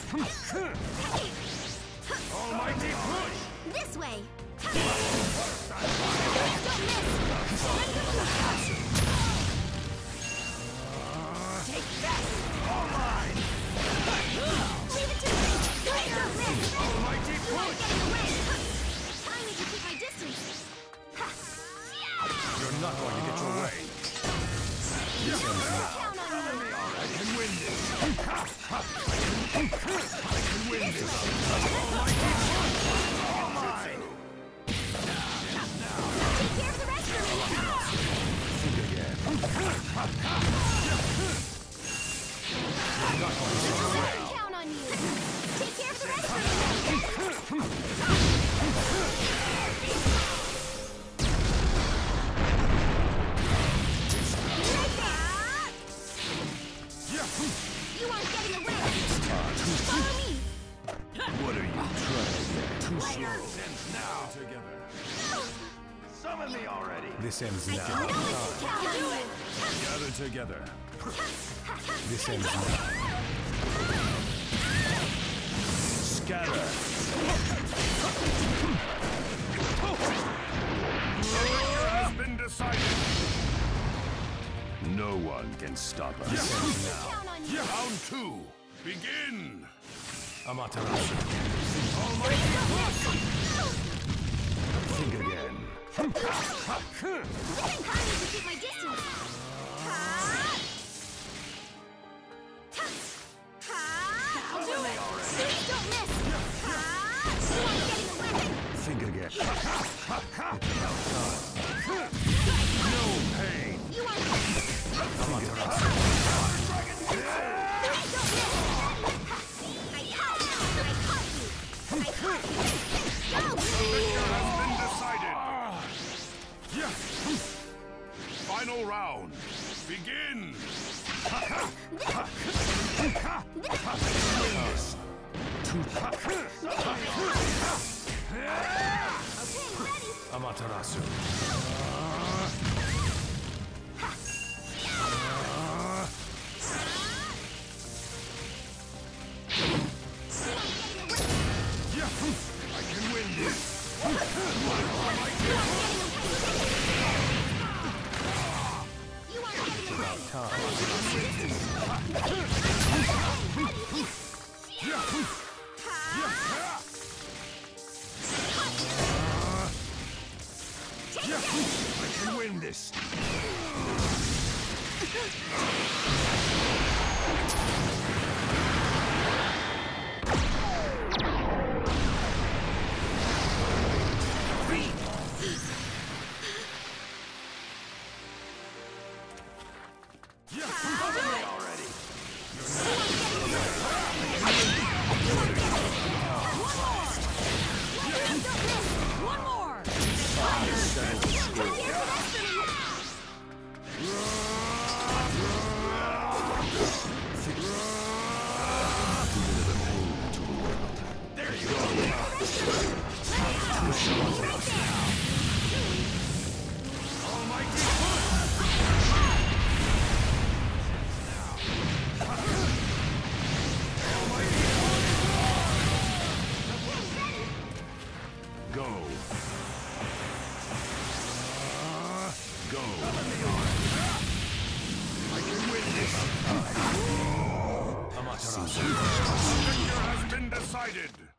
Almighty push! This way! Take that! All mine! Leave it to me! Don't miss! Almighty You aren't push! getting away! I need to keep my distance! You're not going to get your way. Count on me! I can win this. I can win this. Almighty push! All mine! Take care of the rest of me! Think again. You're not going to get your way. Count on you! Take care of the rest of me! You aren't getting away! Follow me! What are you trying to get? Too slow. This ends now. Together. Summon me already. This ends now. Count on it! Gather together. This ends now. Scatter. Has been decided. No one can stop us. This ends now. Count on you! Round 2. Begin. Amaterasu. Think again. I need to keep my distance! I'll do it! Please don't miss! You aren't getting away! Think again. No pain. You aren't Amaterasu. Please don't miss! I caught you! I caught you! Go! Victor has been decided. Final round. Begin. Okay, ready! Amaterasu. I can win this. You aren't getting away! I can win this. One more! There you go. Almighty Go. Go. I can win this. Amaterasu. The victor has been decided.